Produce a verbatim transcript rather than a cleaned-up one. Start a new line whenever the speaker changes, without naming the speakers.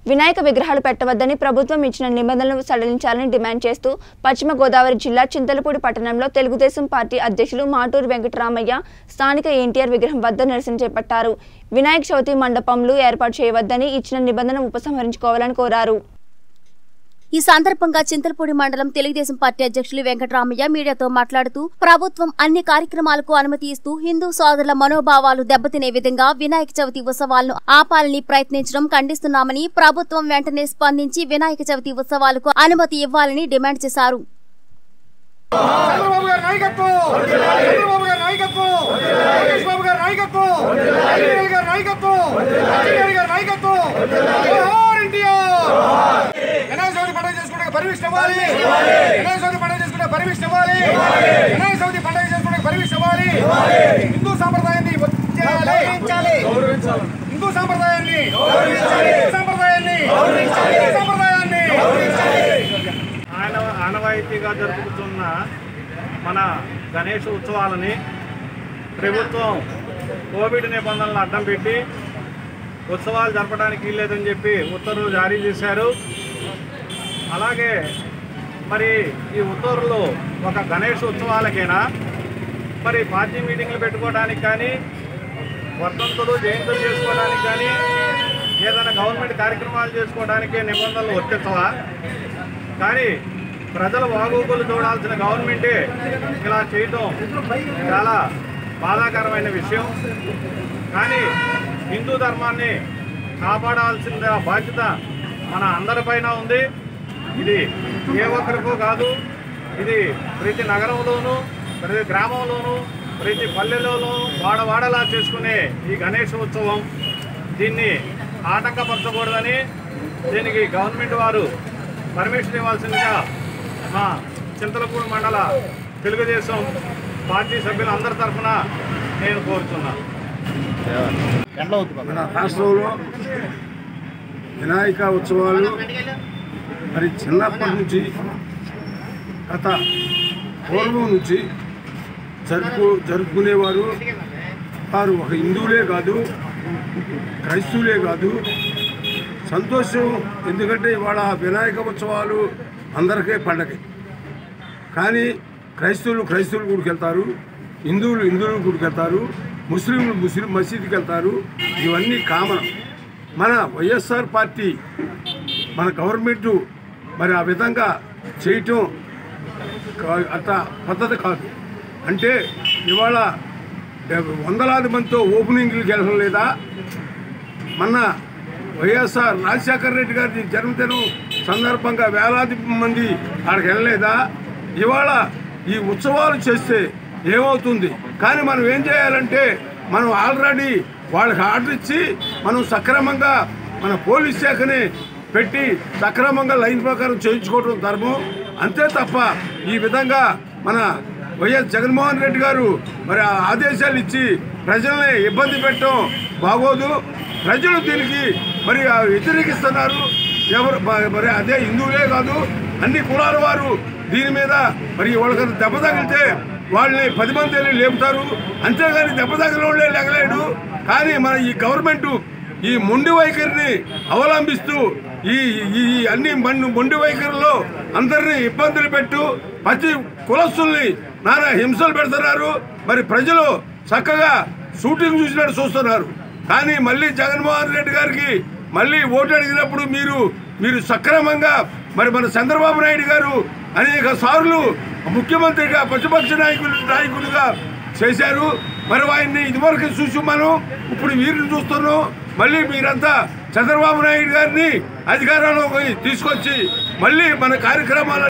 వినాయక విగ్రహాలు పెట్టవద్దని ప్రభుత్వం ఇచ్చిన నిబంధనలను సడలించాలని డిమాండ్ చేస్తూ పశ్చిమ గోదావరి జిల్లా చింతలపూడి పట్టణంలో తెలుగుదేశం పార్టీ అధ్యక్షులు మాటూరు వెంకటరామయ్య స్థానిక ఎన్టీఆర్ విగ్రహం వద్ద నిరసన చేపట్టారు. వినాయక చవితి మండపంలో ఏర్పాటు చేయవద్దని ఇచ్చిన నిబంధన ఉపసంహరించుకోవాలని కోరారు.
ఈ సందర్భంగా చింతలపూడి మండలం తెలుగుదేశం పార్టీ అధ్యక్షులు వెంకటరామయ్య మీడియాతో మాట్లాడుతూ ప్రభుత్వం అన్ని కార్యక్రమాలకు అనుమతి ఇస్తూ హిందూ సోదరుల మనోభావాలు దెబ్బతినే విధంగా వినాయక చవితి ఉత్సవాలను ఆపాలని ప్రయత్నించడం ఖండిస్తున్నామని, ప్రభుత్వం వెంటనే స్పందించి వినాయక చవితి ఉత్సవాలకు అనుమతి ఇవ్వాలని డిమాండ్ చేశారు.
परमिशन वाली विनायक चौथी पंडग చేసుకునే పర్మిషన్ ఇవ్వాలి వినాయక చవితి పండగ చేసుకునే పర్మిషన్ ఇవ్వాలి హిందూ సంప్రదాయాన్ని గౌరవించాలి హిందూ సంప్రదాయాన్ని గౌరవించాలి సంప్రదాయాన్ని గౌరవించాలి సంప్రదాయాన్ని గౌరవించాలి ఆనవాయితీగా జరుపుతున్న మన గణేష్ ఉత్సవాలని ప్రభుత్వం కోవిడ్ నిబంధనలను అడ్డం పెట్టి ఉత్సవాలు జరపడానికి వీల్లేదని చెప్పి ఉత్తర్వులు జారీ చేశారు. అలాగే మరి ఈ ఉత్తర్వులు ఒక గణేష్ ఉత్సవాలకైనా మరి పార్టీ మీటింగ్లు పెట్టుకోవడానికి కానీ వర్ధంతులు జయంతులు చేసుకోవడానికి కానీ ఏదైనా గవర్నమెంట్ కార్యక్రమాలు చేసుకోవడానికి నిబంధనలు వర్తించవా? కానీ ప్రజల బాగోగులు చూడాల్సిన గవర్నమెంటే ఇలా చేయటం చాలా బాధాకరమైన విషయం. కానీ హిందూ ధర్మాన్ని కాపాడాల్సిన బాధ్యత మన అందరిపైన ఉంది. ఇది ఏ ఒక్కరికో కాదు, ఇది ప్రతి నగరంలోనూ ప్రతి గ్రామంలోనూ ప్రతి పల్లెలోనూ వాడవాడలా చేసుకునే ఈ గణేష్ ఉత్సవం దీన్ని ఆటంకపరచకూడదని దీనికి గవర్నమెంట్ వారు పర్మిషన్ ఇవ్వాల్సిందిగా మా చింతలపూడి మండల తెలుగుదేశం పార్టీ సభ్యులందరి తరఫున నేను కోరుతున్నాను.
మన రాష్ట్రంలో వినాయక ఉత్సవాలు మరి చిన్నప్పటి నుంచి గత పూర్వం నుంచి జరుపు జరుపుకునేవారు. వారు ఒక హిందువులే కాదు, క్రైస్తవులే కాదు. సంతోషం, ఎందుకంటే ఇవాళ వినాయక ఉత్సవాలు అందరికీ పండగ. కానీ క్రైస్తవులు క్రైస్తవులు గుడికి వెళ్తారు, హిందువులు హిందువులు గుడికి వెళ్తారు, ముస్లింలు ముస్లిం మసీదుకి వెళ్తారు. ఇవన్నీ కామన్. మన వైఎస్ఆర్ పార్టీ మన గవర్నమెంటు మరి ఆ విధంగా చేయటం అంత పద్ధతి కాదు. అంటే ఇవాళ వందలాది మందితో ఓపెనింగ్లకు వెళ్ళడం లేదా? మొన్న వైఎస్ఆర్ రాజశేఖర రెడ్డి గారి జన్మదినం సందర్భంగా వేలాది మంది అక్కడికి వెళ్ళలేదా? ఇవాళ ఈ ఉత్సవాలు చేస్తే ఏమవుతుంది? కానీ మనం ఏం చేయాలంటే మనం ఆల్రెడీ వాళ్ళకి ఆర్డర్ ఇచ్చి మనం సక్రమంగా మన పోలీస్ శాఖని పెట్టి సక్రమంగా లైన్ ప్రకారం చేయించుకోవడం ధర్మం. అంతే తప్ప ఈ విధంగా మన వైఎస్ జగన్మోహన్ రెడ్డి గారు మరి ఆదేశాలు ఇచ్చి ప్రజల్ని ఇబ్బంది పెట్టడం బాగోదు. ప్రజలు దీనికి మరి వ్యతిరేకిస్తున్నారు. ఎవరు మరి అదే హిందువులే కాదు, అన్ని కులాల వారు దీని మీద మరి వాళ్ళకి దెబ్బ తగిలితే వాళ్ళని పది మంది వెళ్ళి లేపుతారు. అంతేగాని దెబ్బ తగిలిన వాళ్ళే లెగలేడు. కానీ మన ఈ గవర్నమెంట్ ఈ మొండి వైఖరిని అవలంబిస్తూ ఈ ఈ అన్ని మొండి వైఖరిలో అందరినీ ఇబ్బందులు పెట్టు ప్రతి కులస్తుల్ని నానా హింసలు పెడుతున్నారు. మరి ప్రజలు చక్కగా షూటింగ్ చూసినట్టు చూస్తున్నారు. కానీ మళ్ళీ జగన్మోహన్ రెడ్డి గారికి మళ్ళీ ఓటు అడిగినప్పుడు మీరు మీరు సక్రమంగా మరి మన చంద్రబాబు నాయుడు గారు అనేక సార్లు ముఖ్యమంత్రిగా ప్రతిపక్ష నాయకులు నాయకుడిగా చేశారు. మరి ఆయన్ని ఇదివరకు చూసి మనం ఇప్పుడు వీరిని చూస్తున్నాం. మళ్ళీ మీరంతా చంద్రబాబు నాయుడు గారిని అధికారంలోకి తీసుకొచ్చి మళ్ళీ మన కార్యక్రమాలు